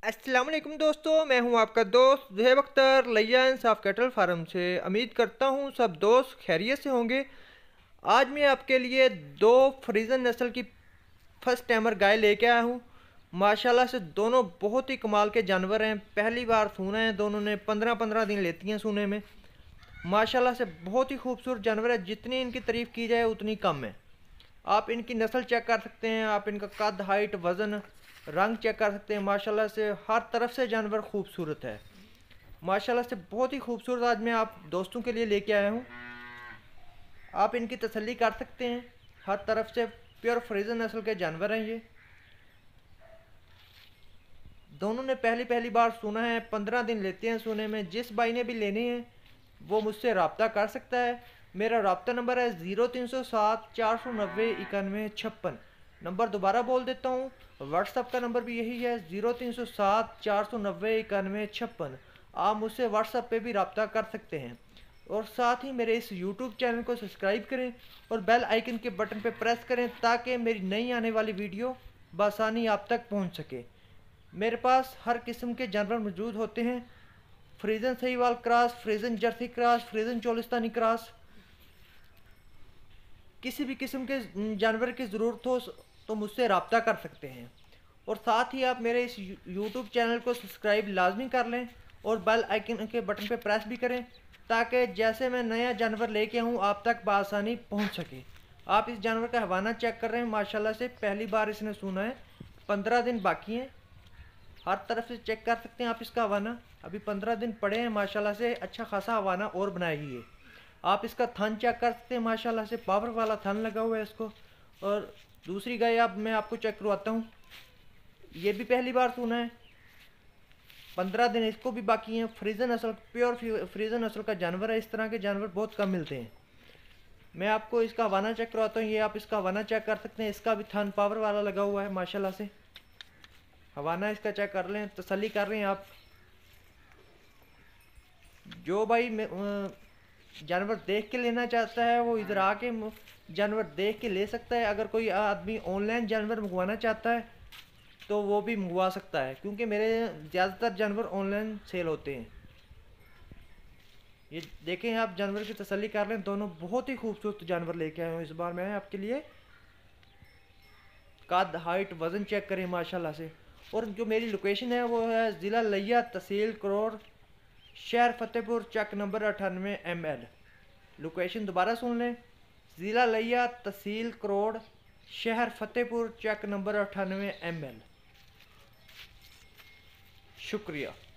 अस्सलाम वालेकुम दोस्तों, मैं हूं आपका दोस्त ज़ुहैब अख्तर लिया इंसाफ कैटल फार्म से। उम्मीद करता हूं सब दोस्त खैरियत से होंगे। आज मैं आपके लिए दो फ्रीजन नस्ल की फर्स्ट टाइमर गाय लेके आया हूं। माशाल्लाह से दोनों बहुत ही कमाल के जानवर हैं। पहली बार सूना है, दोनों ने 15-15 दिन लेती हैं सूने में। माशाल्लाह से बहुत ही खूबसूरत जानवर है, जितनी इनकी तारीफ़ की जाए उतनी कम है। आप इनकी नस्ल चेक कर सकते हैं, आप इनका कद, हाइट, वज़न, रंग चेक कर सकते हैं। माशाल्लाह से हर तरफ से जानवर खूबसूरत है। माशाल्लाह से बहुत ही खूबसूरत आज मैं आप दोस्तों के लिए लेके आया हूँ। आप इनकी तसल्ली कर सकते हैं, हर तरफ से प्योर फ्रीजन नस्ल के जानवर हैं ये। दोनों ने पहली पहली बार सुना है, 15 दिन लेते हैं सुने में। जिस भाई ने भी लेने हैं वो मुझसे रब्ता कर सकता है। मेरा रब्ता नंबर है 0307 490 9156। नंबर दोबारा बोल देता हूँ, व्हाट्सअप का नंबर भी यही है 0307 490 9156। आप मुझसे व्हाट्सअप पे भी रब्ता कर सकते हैं। और साथ ही मेरे इस यूट्यूब चैनल को सब्सक्राइब करें और बेल आइकन के बटन पे प्रेस करें ताकि मेरी नई आने वाली वीडियो बआसानी आप तक पहुंच सके। मेरे पास हर किस्म के जानवर मौजूद होते हैं। Friesian Sahiwal cross, Friesian Jersey cross, Friesian Cholistani cross, किसी भी किस्म के जानवर की ज़रूरत हो तो मुझसे रब्ता कर सकते हैं। और साथ ही आप मेरे इस यूट्यूब चैनल को सब्सक्राइब लाजमी कर लें और बेल आइकन के बटन पे प्रेस भी करें ताकि जैसे मैं नया जानवर लेके आऊँ आप तक बआसानी पहुँच सके। आप इस जानवर का हवाना चेक कर रहे हैं, माशाल्लाह से पहली बार इसने सुना है। 15 दिन बाकी हैं, हर तरफ से चेक कर सकते हैं आप इसका हवाना। अभी 15 दिन पड़े हैं, माशाल्लाह से अच्छा खासा हवाना और बनाएगी ये। आप इसका थन चेक कर सकते हैं, माशाल्लाह से पावर वाला थन लगा हुआ है इसको। और दूसरी गाय अब मैं आपको चेक करवाता हूँ, ये भी पहली बार सुना है। 15 दिन इसको भी बाकी हैं। फ्रीजन नस्ल, प्योर फ्रीजन नस्ल का जानवर है। इस तरह के जानवर बहुत कम मिलते हैं। मैं आपको इसका हवाना चेक करवाता हूँ, ये आप इसका हवाना चेक कर सकते हैं। इसका भी थन पावर वाला लगा हुआ है, माशाल्लाह से। हवाना इसका चेक कर लें, तसल्ली कर रहे हैं आप। जो भाई जानवर देख के लेना चाहता है वो इधर आके जानवर देख के ले सकता है। अगर कोई आदमी ऑनलाइन जानवर मंगवाना चाहता है तो वो भी मंगवा सकता है, क्योंकि मेरे ज़्यादातर जानवर ऑनलाइन सेल होते हैं। ये देखें, आप जानवर की तसल्ली कर लें। दोनों बहुत ही खूबसूरत जानवर लेके आए हूँ इस बार मैं आपके लिए। कद, हाइट, वज़न चेक करें माशाल्लाह से। और जो मेरी लोकेशन है वो है ज़िला लिया, तहसील करोड़, शहर फतेहपुर, चक नंबर 98 ML। लोकेशन दोबारा सुन लें, ज़िला लिया, तहसील करोड़, शहर फतेहपुर, चक नंबर 98 ML। शुक्रिया।